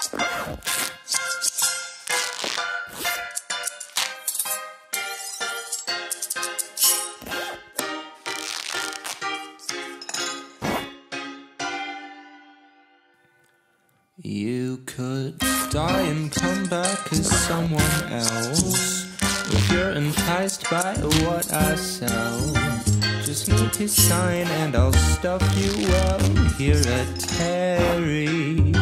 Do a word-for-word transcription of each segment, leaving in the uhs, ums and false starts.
You could die and come back as someone else if you're enticed by what I sell. Just need to sign and I'll stuff you well here at Terry's.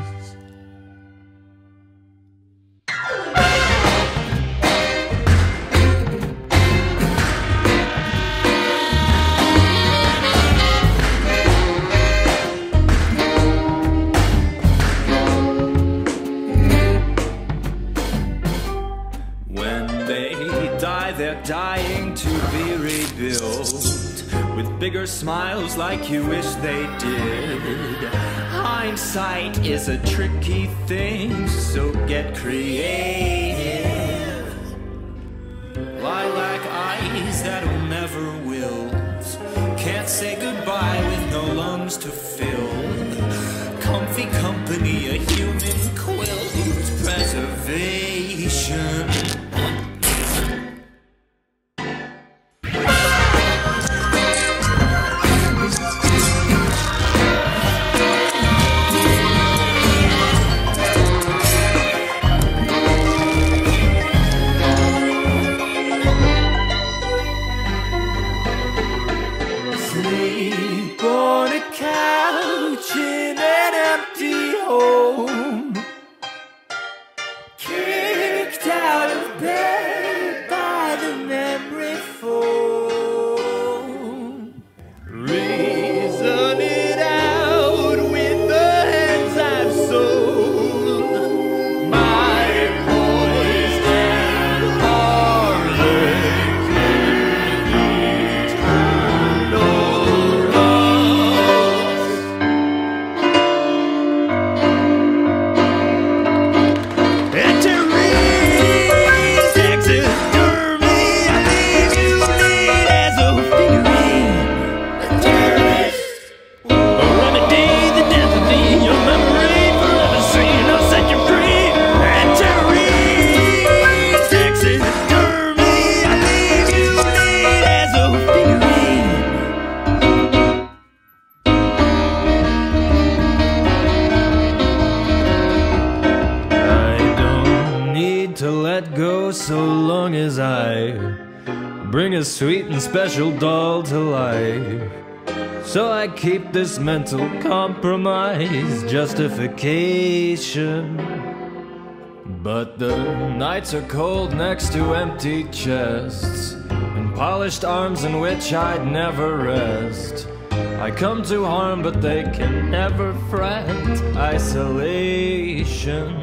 They're dying to be rebuilt with bigger smiles like you wish they did. Hindsight is a tricky thing, so get creative. Lilac eyes that'll never wilt, can't say goodbye with no lungs to fill. Comfy company, a human quilt, preservation. Bring a sweet and special doll to life. So I keep this mental compromise justification. But the nights are cold next to empty chests and polished arms in which I'd never rest. I come to harm but they can never fret. Isolation.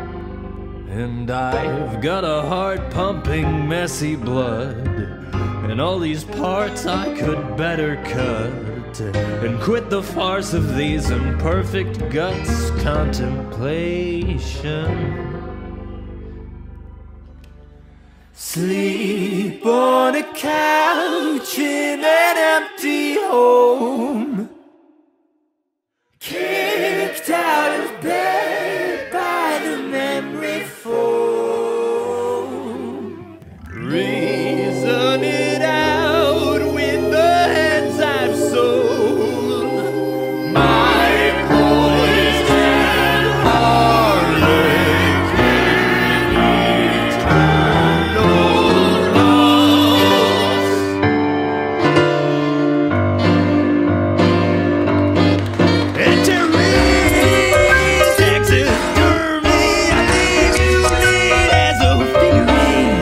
And I've got a heart pumping messy blood, and all these parts I could better cut, and quit the farce of these imperfect guts. Contemplation. Sleep on a couch in an empty home, kicked out of bed by the memory foam. Reason it out with the hands I've sold. My poison harlot eternal loss. And Terry's taxidermy, I leave you laid as a figurine.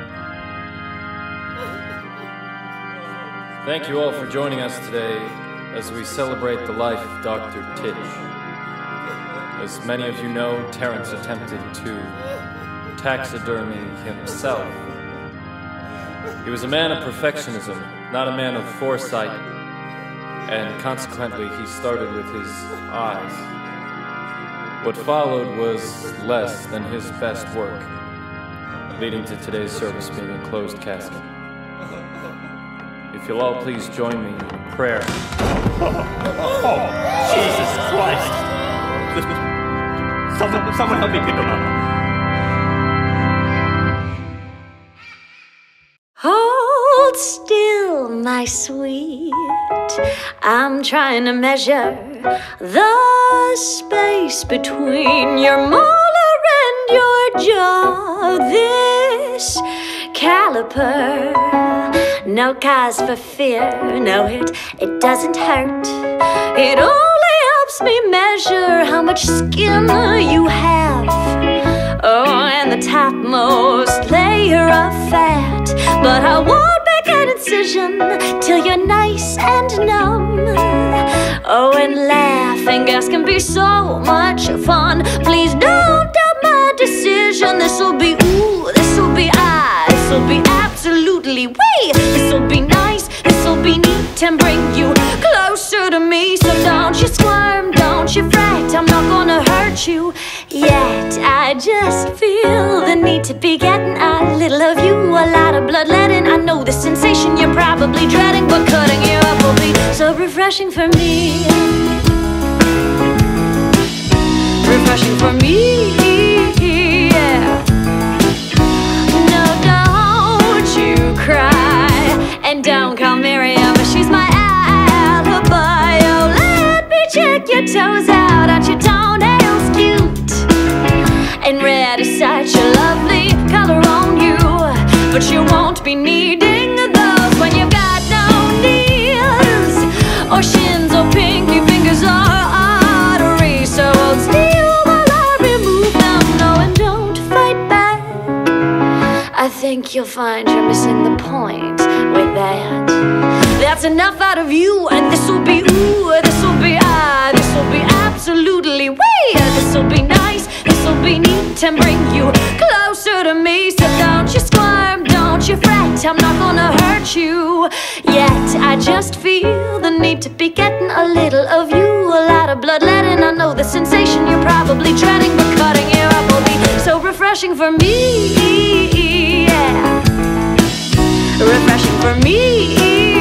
Thank you all for joining us today. Uh, as we celebrate the life of Doctor Titch. As many of you know, Terrence attempted to taxidermy himself. He was a man of perfectionism, not a man of foresight, and consequently he started with his eyes. What followed was less than his best work, leading to today's service being a closed casket. If you'll all please join me in prayer. Oh, Jesus Christ! Someone, someone help me pick him up. Hold still, my sweet. I'm trying to measure the space between your molar and your jaw. This caliper, no cause for fear. No, it, it doesn't hurt. It only helps me measure how much skin you have. Oh, and the topmost layer of fat. But I won't make an incision till you're nice and numb. Oh, and laughing gas can be so much fun. Please don't doubt my decision. This'll be ooh, this'll be ah, this'll be absolutely wee. This'll be nice, this'll be neat and bring you closer to me. So don't you squirm, don't you fret, I'm not gonna hurt you yet. I just feel the need to be getting a little of you, a lot of bloodletting. I know the sensation you're probably dreading, but cutting you up will be so refreshing for me. Refreshing for me, yeah. No, don't you cry, and don't call Miriam, she's my alibi. Oh, let me check your toes out, aren't your toenails cute? And red is such a lovely color on you, but you won't be needing those when you've got no knees or shins or pinky fingers or arteries. So hold still while I remove them. No, and don't fight back. I think you'll find you're missing the point with that. That's enough out of you, and this'll be ooh, this'll be ah, this'll be absolutely wee. This'll be nice, this'll be neat and bring you closer to me. So don't you squirm, don't you fret, I'm not gonna hurt you yet. I just feel the need to be getting a little of you, a lot of bloodletting. I know the sensation you're probably dreading, but cutting you up will be so refreshing for me, yeah. Refreshing for me,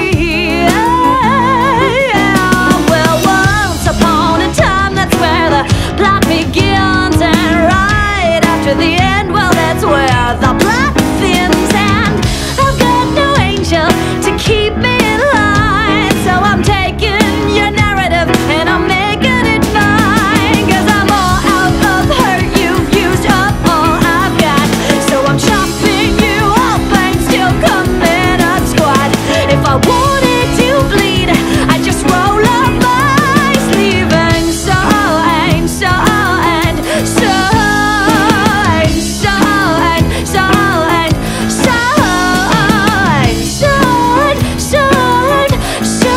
yeah. Well, once upon a time, that's where the plot begins, and right after the end, well, that's where the plot thins. And I've got no angel to keep me in line, so I'm taking your narrative and I'm making it mine. Cause I'm all out of hurt, you've used up all I've got, so I'm chopping you up and still coming up squat. If I wanted to bleed, I'd just roll up my sleeve and so and so and so and so and so and so and so and so and so.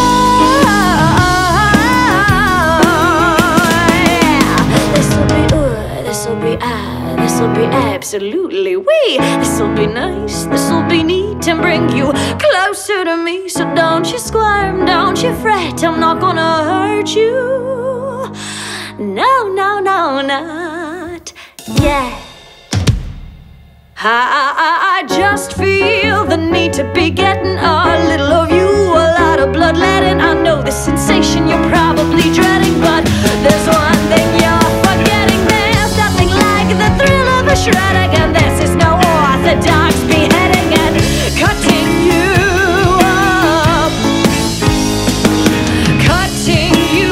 Yeah. This'll be ooh, this'll be ah, this'll be absolutely wee. This'll be nice, this'll be neat and bring you closer to me. So don't you squirm, don't you fret, I'm not gonna hurt you. No, no, no, not yet. I, I just feel the need to be getting a little of you, a lot of bloodletting. I know the sensation you're probably dreading, but there's one thing you're forgetting. There's nothing like the thrill of a shredding, and this is no orthodox beheading and cutting you up, cutting you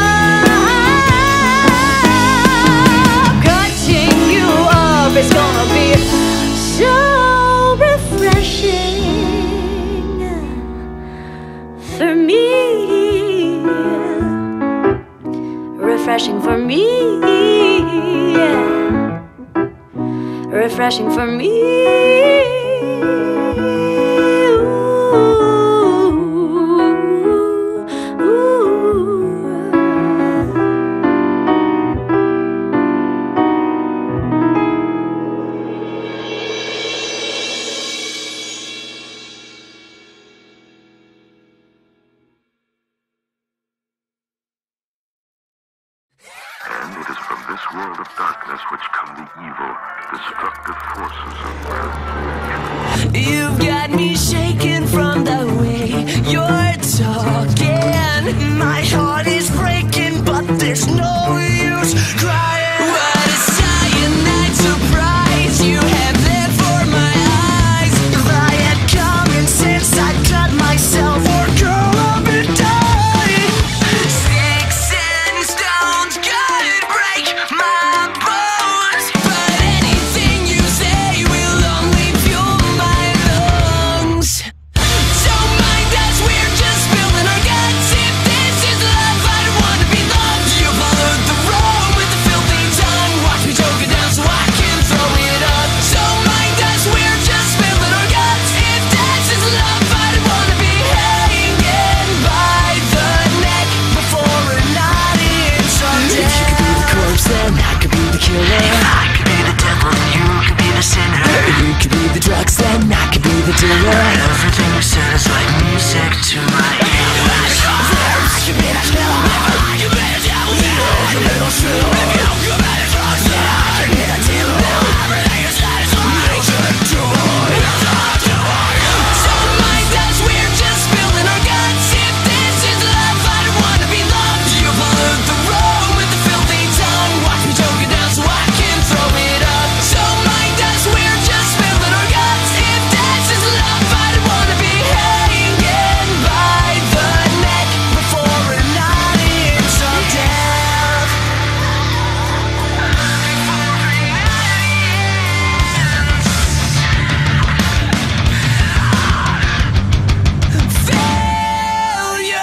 up, cutting you up. It's gonna be so refreshing for me, refreshing for me, yeah. Refreshing for me. Ooh, ooh. world of darkness which come the evil, destructive forces of world. You've got me shaking from the way you're talking. My heart is breaking, but there's no use crying. What a cyanide surprise you have there for my eyes. If I had common sense, I'd cut myself or curl up and die. Sticks and stones could break my bones, but anything you say will only fuel my lungs. Don't mind us, we're just spilling our guts. If this is love, I don't wanna be loved. You followed the road with the filthy tongue. Watch me choke it down so I can throw it up. Don't mind us, we're just spilling our guts. If this is love, I don't wanna be hanging by the neck before an audience of death. You could be the corpse, then I could be the killer. I could be the devil, and you could be the sinner. You could be the drugs, then I could be the dealer. Everything you said is like music to my ears. I could be the killer. I could be the devil. I could be the sinner. Maybe I could be the drugs, then I could be the dealer. Everything you said is like music to my ears. Don't mind us, we're just spilling our guts. If this is love, I don't wanna be loved. You followed the road with the filthy tongue. Watch me choke it down so I can throw it up. Don't mind us, we're just spilling our guts. If this is love, I don't wanna be hanging by the neck before an audience of death. Failure,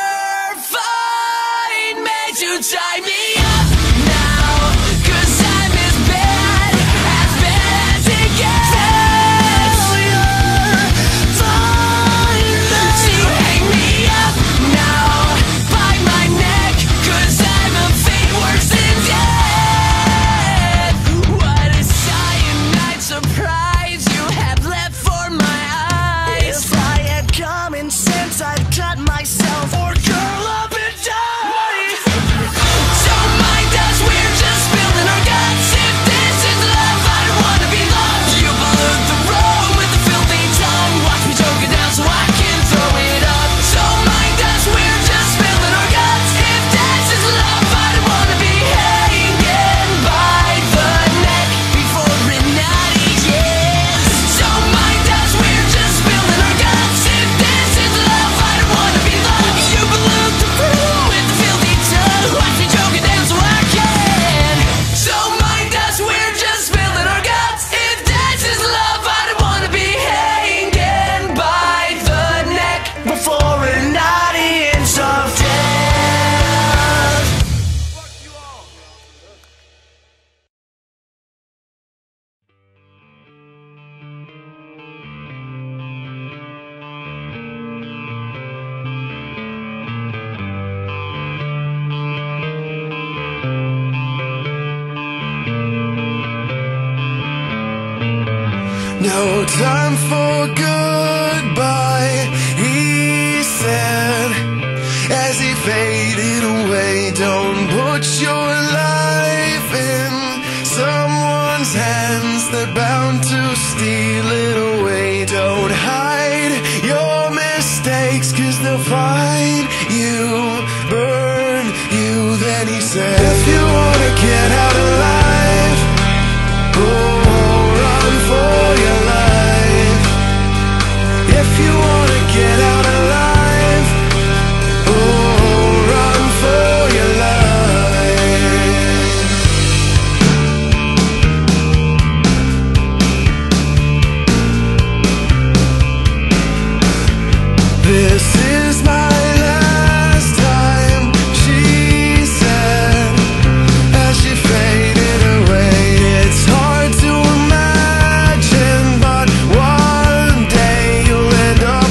find me to tie me up now, 'cause I'm as bad, as bad as it gets. Failure, find me to hang me up now, by my neck, 'cause I'm a fate worse than death. What a cyanide surprise you have left for my eyes. If I had common sense, I'd cut myself or curl up and die. Don't mind us, we're just spilling our guts. If this is love, I don't wanna be loved. You followed the road with the filthy tongue. Watch me choke it down so I can throw it up. Don't mind us, we're just spilling our guts. If this is love, I don't wanna be hanging by the neck before an audience. Don't mind us, we're just spilling our guts. If this is love, I don't wanna be loved. You pollute the room with the filthy tongue. Watch me choke it down so I can. Don't mind us, we're just spilling our guts. If this is love, I don't wanna be hanging by the neck before an audience of death. No time for goodbye, he said, as he faded away. Don't put your life in someone's hands, they're bound to steal it away. Don't hide your mistakes, 'cause they'll find you, burn you. Then he said, if you wanna get out alive, oh, run for your life. If you wanna get out alive, oh, run for your life. This is my last time, she said, as she faded away. It's hard to imagine, but one day you'll end up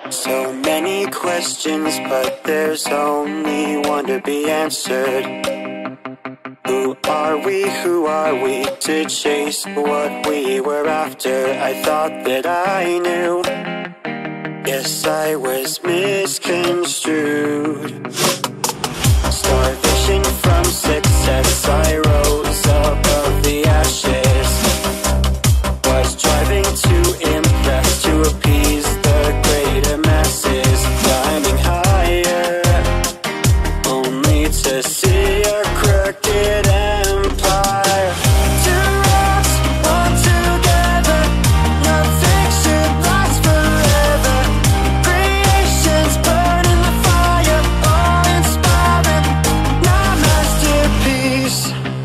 So many questions, but there's only one to be answered. Who are we, who are we to chase what we were after? I thought that I knew. Yes, I was misconstrued. Starvation from success, I rose above the ashes. Was driving to impress, to appease the greater masses. Climbing higher, only to see a crooked empire. Two roads, one together, nothing should last forever. Creations burn in the fire, all inspiring, not masterpiece.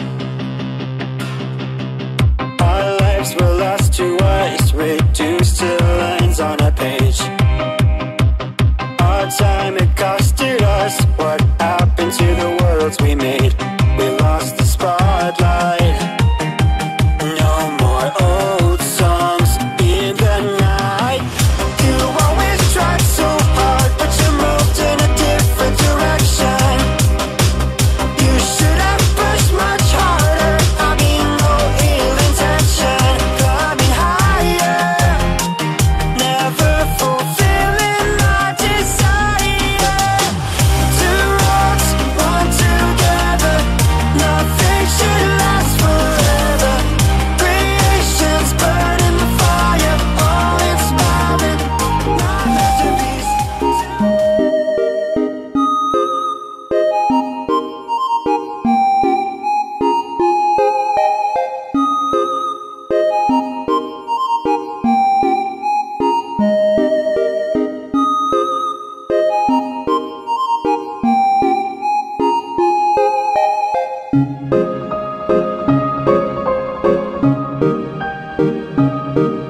Our lives were lost to us, reduced to lines on a page. Our time, it costed us. What happened to the worlds we made? We lost the spotlight. No more old songs in the night. You always tried so hard, but you moved in a different direction. You should have pushed much harder. I mean, no ill intention. Climbing higher, never fulfilling my desire. Two roads, one together, nothing should last forever. Creations burn in the fire, all inspiring, not masterpiece. Thank you.